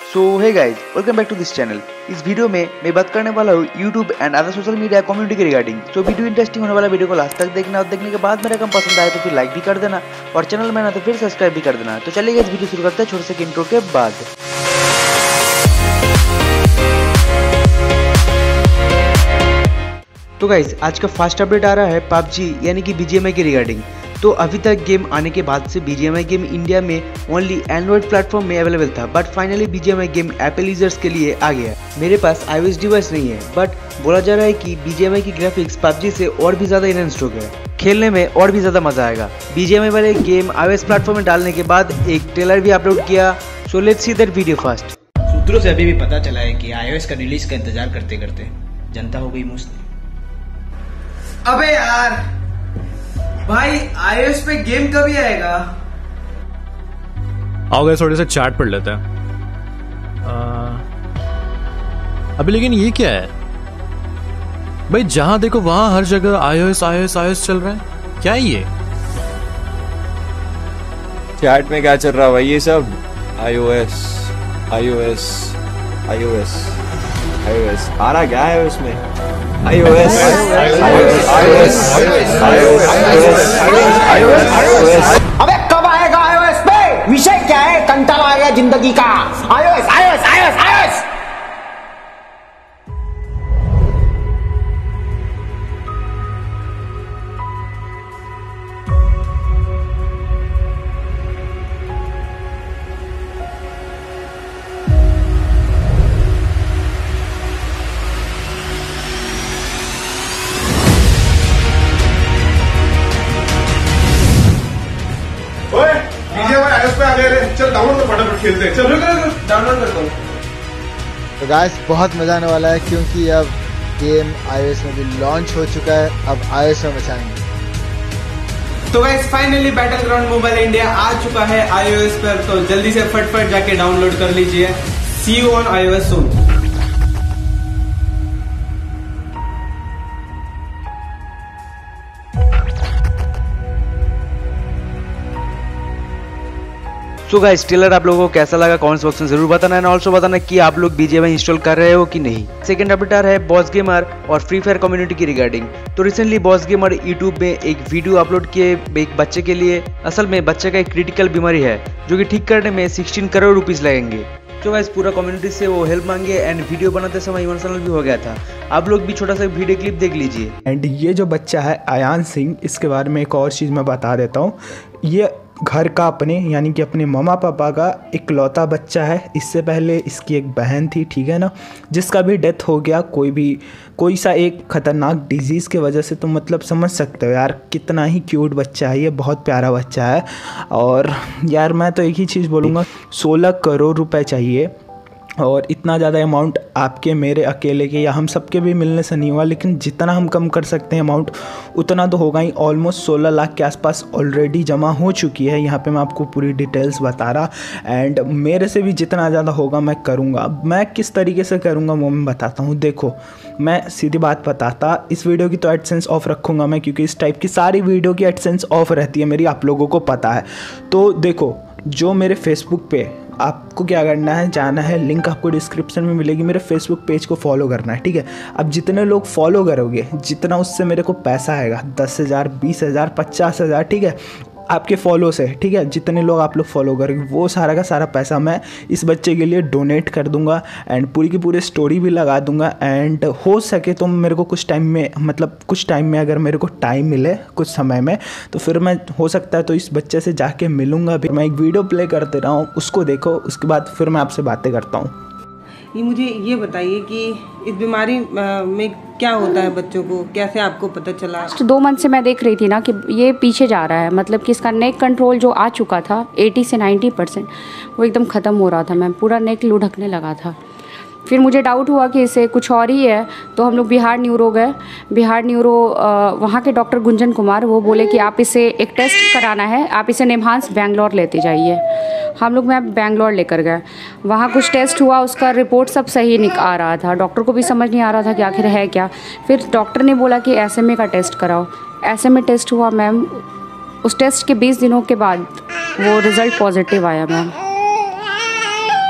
So hey guys, welcome back to this channel. इस video में मैं बात करने वाला हूँ YouTube and other social media community के रिगार्डिंग। सो वीडियो इंटरेस्टिंग होने वाला, वीडियो को लास्ट तक देखना और देखने के बाद मेरा काम पसंद आए तो फिर लाइक भी कर देना और चैनल में ना तो फिर सब्सक्राइब भी कर देना। तो चलिए इस वीडियो शुरू करते हैं छोटे से इंट्रो के बाद। तो गाइज, आज का फर्स्ट अपडेट आ रहा है पबजी यानी कि BGMI के रिगार्डिंग। तो अभी तक गेम आने के बाद से BGMI गेम इंडिया में ओनली एंड्रॉइड प्लेटफॉर्म में अवेलेबल था, but finally BGMI game Apple users के लिए आ गया। मेरे पास iOS डिवाइस नहीं है, बट बोला जा रहा है कि BGMI की ग्राफिक्स पबजी से और भी ज़्यादा इनहेंस्ड हो गया, खेलने में और भी ज़्यादा मज़ा आएगा। BGMI वाले गेम iOS प्लेटफॉर्म में डालने के बाद एक ट्रेलर भी अपलोड किया। So let's see that video first. सूत्रों से अभी भी पता चला है कि iOS का रिलीज का इंतजार करते करते जनता हो गई मुस्त। अबे यार भाई, iOS पे गेम कभी आएगा? आओ गए, थोड़े से चैट पढ़ लेते हैं। अभी लेकिन ये क्या है भाई? जहां देखो वहां हर जगह iOS चल रहा है। क्या है ये? चैट में क्या चल रहा है भाई? ये सब iOS आ रहा क्या है उसमें? iOS। अबे कब आएगा iOS पे? विषय क्या है? कंटाला आ गया जिंदगी का। iOS। चल डाउनलोड कर, फटाफट खेलते हैं। चल डाउनलोड करता हूँ। तो गाइस, बहुत मजा आने वाला है क्योंकि अब गेम iOS में भी लॉन्च हो चुका है। अब iOS में मचाएंगे। तो guys, finally battle ground mobile India आ चुका है iOS पर, तो जल्दी से फटफट जाके डाउनलोड कर लीजिए। See you on iOS soon। So guys, trailer आप लोगों को कैसा लगा कमेंट्स बॉक्स में जरूर बताना, एंड ऑल्सो बताना कि आप लोग BGMI इंस्टॉल कर रहे हो कि नहीं। सेकंड अपडेट आ रहा है बॉस गेमर और फ्री फायर कम्युनिटी की रिगार्डिंग। तो रिसेंटली बॉस गेमर यूट्यूब में एक वीडियो अपलोड किए एक बच्चे के लिए। असल में बच्चे का एक क्रिटिकल बीमारी है जो कि ठीक करने में 16 करोड़ रुपीज लगेंगे। तो गाइस, पूरा कम्युनिटी से वो हेल्प मांगे एंड वीडियो बनाते समय इमोशनल भी हो गया था। आप लोग भी छोटा सा वीडियो क्लिप देख लीजिए। एंड ये जो बच्चा है अयान सिंह, इसके बारे में एक और चीज़ मैं बता देता हूँ। ये घर का अपने यानी कि अपने मम्मा पापा का इकलौता बच्चा है। इससे पहले इसकी एक बहन थी, ठीक है ना, जिसका भी डेथ हो गया कोई सा एक खतरनाक डिजीज़ के वजह से। तो मतलब समझ सकते हो यार, कितना ही क्यूट बच्चा है ये, बहुत प्यारा बच्चा है। और यार मैं तो एक ही चीज़ बोलूँगा, 16 करोड़ रुपए चाहिए और इतना ज़्यादा अमाउंट आपके मेरे अकेले के या हम सबके भी मिलने से नहीं हुआ, लेकिन जितना हम कम कर सकते हैं अमाउंट उतना तो होगा ही। ऑलमोस्ट 16 लाख के आसपास ऑलरेडी जमा हो चुकी है। यहाँ पे मैं आपको पूरी डिटेल्स बता रहा, एंड मेरे से भी जितना ज़्यादा होगा मैं करूँगा। मैं किस तरीके से करूँगा वो मैं बताता हूँ। देखो, मैं सीधी बात बताता, इस वीडियो की तो एडसेंस ऑफ रखूँगा मैं, क्योंकि इस टाइप की सारी वीडियो की एडसेंस ऑफ रहती है मेरी, आप लोगों को पता है। तो देखो, जो मेरे फेसबुक पे आपको क्या करना है, जाना है, लिंक आपको डिस्क्रिप्शन में मिलेगी, मेरे फेसबुक पेज को फॉलो करना है, ठीक है। अब जितने लोग फॉलो करोगे जितना उससे मेरे को पैसा आएगा, 10,000, 20,000, 50,000, ठीक है, आपके फॉलो से, ठीक है। जितने लोग आप लोग फॉलो करेंगे वो सारा का सारा पैसा मैं इस बच्चे के लिए डोनेट कर दूंगा एंड पूरी की पूरी स्टोरी भी लगा दूंगा। एंड हो सके तो मेरे को कुछ टाइम में अगर मेरे को टाइम मिले कुछ समय में, तो फिर मैं हो सकता है तो इस बच्चे से जाके मिलूँगा। फिर मैं एक वीडियो प्ले कर दे रहा हूँ, उसको देखो, उसके बाद फिर मैं आपसे बातें करता हूँ। ये मुझे ये बताइए कि इस बीमारी में क्या होता है बच्चों को, कैसे आपको पता चला? 2 मंथ से मैं देख रही थी ना कि ये पीछे जा रहा है, मतलब कि इसका नेक कंट्रोल जो आ चुका था 80 से 90% वो एकदम ख़त्म हो रहा था। मैं पूरा नेक लुढ़कने लगा था। फिर मुझे डाउट हुआ कि इसे कुछ और ही है, तो हम लोग बिहार न्यूरो गए। बिहार न्यूरो वहाँ के डॉक्टर गुंजन कुमार, वो बोले कि आप इसे एक टेस्ट कराना है, आप इसे निम्हांस बैंगलोर लेते जाइए। हम लोग मैं बैंगलोर लेकर गए, वहाँ कुछ टेस्ट हुआ, उसका रिपोर्ट सब सही आ रहा था। डॉक्टर को भी समझ नहीं आ रहा था कि आखिर है क्या। फिर डॉक्टर ने बोला कि SMA का टेस्ट कराओ। SMA टेस्ट हुआ मैम, उस टेस्ट के 20 दिनों के बाद वो रिज़ल्ट पॉजिटिव आया मैम।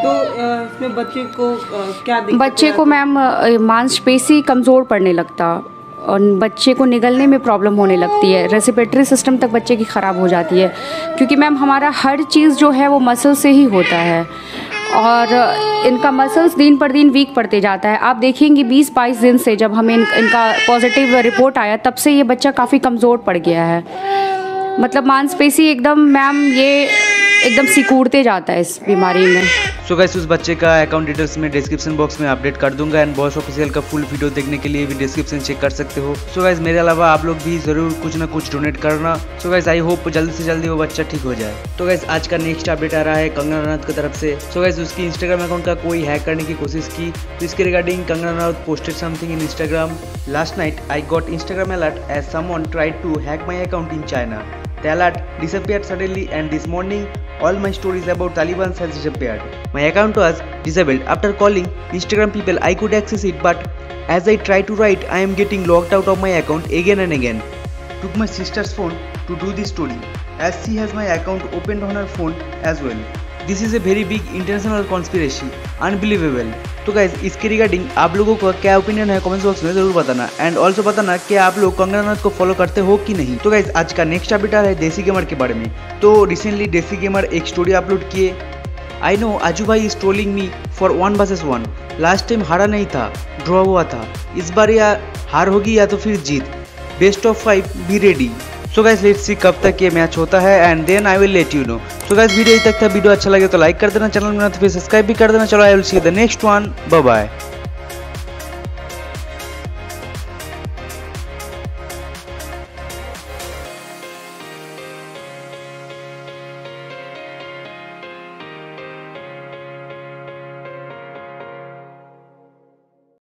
तो इसमें बच्चे को क्या दिक्कत बच्चे को मैम मांसपेशी कमज़ोर पड़ने लगता और बच्चे को निगलने में प्रॉब्लम होने लगती है, रेस्पिरेटरी सिस्टम तक बच्चे की ख़राब हो जाती है, क्योंकि मैम हमारा हर चीज़ जो है वो मसल से ही होता है और इनका मसल्स दिन पर दिन वीक पड़ते जाता है। आप देखेंगे 20-22 दिन से जब हमें इनका पॉजिटिव रिपोर्ट आया तब से ये बच्चा काफ़ी कमज़ोर पड़ गया है, मतलब मांसपेशी एकदम मैम ये एकदम सिकुड़ते जाता है इस बीमारी में। सो गाइस उस बच्चे का अकाउंट डिटेल्स में डिस्क्रिप्शन बॉक्स में अपडेट कर दूंगा एंड बॉस ऑफिशियल का फुल वीडियो देखने के लिए भी डिस्क्रिप्शन चेक कर सकते हो। सो गाइस मेरे अलावा आप लोग भी जरूर कुछ ना कुछ डोनेट करना। सो गाइस आई होप जल्दी से जल्दी वो बच्चा ठीक हो जाए। तो गाइस आज का नेक्स्ट अपडेट आ रहा है कंगना रनौत की तरफ से। सो गाइस उसकी इंस्टाग्राम अकाउंट का कोई हैक करने की कोशिश की, तो इसके regarding Kangana Ranaut posted something in Instagram. Last night I got Instagram alert as someone tried to hack my account in China. The alert disappeared suddenly and this morning all my stories about Taliban has disappeared. My account was disabled. After calling Instagram people I could access it, but as I try to write I am getting locked out of my account again and again. Took my sister's phone to do this story as she has my account opened on her phone as well. This is a very big international conspiracy. Unbelievable. तो guys इसके regarding आप लोगों का क्या opinion है comment box में जरूर बताना एंड ऑल्सो बताना कि आप लोग कंगना रनौत को फॉलो करते हो कि नहीं। तो गाइज आज का नेक्स्ट अपडेट आ रहा है देसी गेमर के बारे में। तो रिसेंटली देसी गेमर एक स्टोरी अपलोड किए। आई know Ajju Bhai is trolling me for 1 vs 1। Last time हारा नहीं था, ड्रॉ हुआ था, इस बार या हार होगी या तो फिर जीत। Best of 5 be ready. So guys let's see कब तक ये मैच होता है and then I will let you know. So guys video तक था, वीडियो अच्छा लगे तो लाइक कर देना, चैनल में तो फिर सब्सक्राइब भी कर देना। चलो I will see the next one, bye bye.